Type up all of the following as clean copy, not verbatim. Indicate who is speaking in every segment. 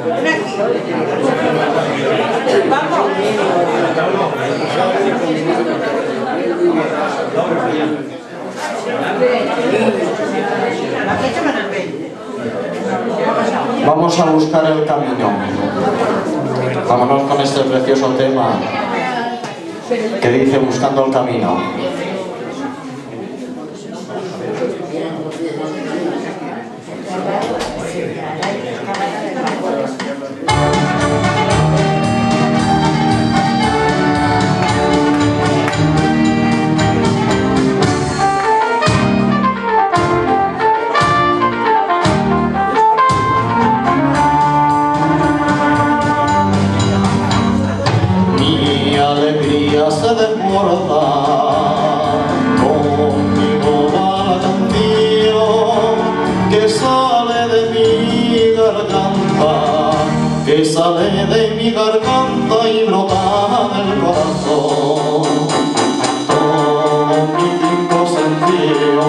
Speaker 1: Vamos.
Speaker 2: Vamos a buscar el camino. Vámonos con este precioso tema que dice Buscando el camino.
Speaker 3: Se desborda conmigo la canción que sale de mi garganta, que sale de mi garganta y brota del corazón. Todos mis cinco sentidos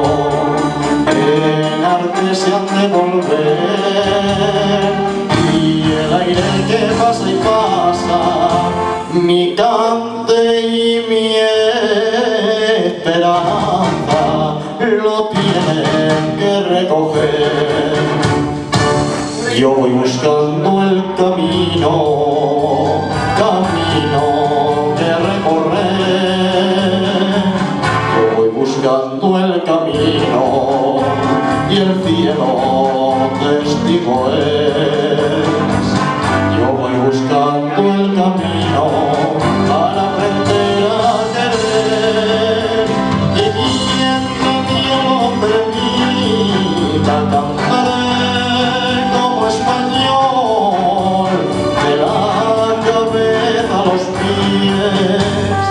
Speaker 3: en arte se han de volver, y el aire que pasa y pasa, mi cante y mi esperanza lo tienen que recoger. Yo voy buscando el camino, camino que recorrer. Yo voy buscando el camino y el cielo testigo es. Yo voy buscando el camino para aprender a querer, y mientras Dios lo permita cantaré como español de la cabeza a los pies.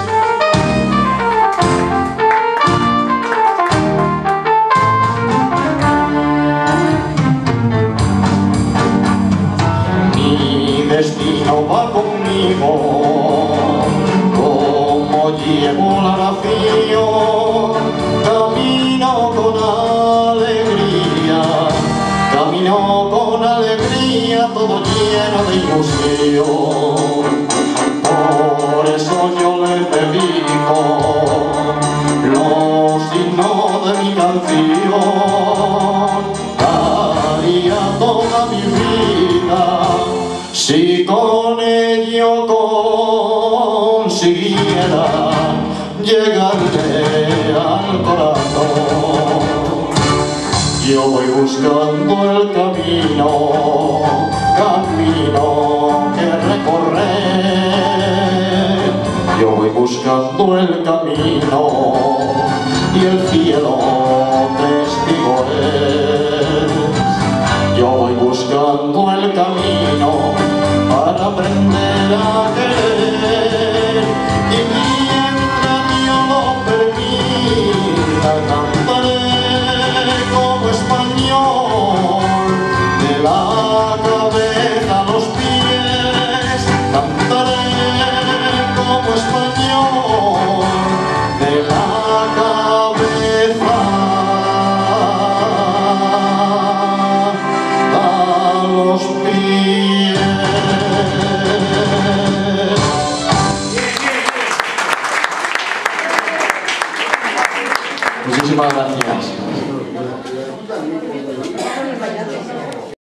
Speaker 3: Mi destino va conmigo, como llevo la nación, camino con alegría, todo lleno de ilusión. Por eso yo le dedico los signos de mi canción. Daría toda mi vida si con ello consiguiera llegarle al corazón. Yo voy buscando el camino, camino que recorrer. Yo voy buscando el camino y el cielo testigo es. Yo voy buscando el camino para aprender a querer, y mientras Dios lo permita cantaré como español de la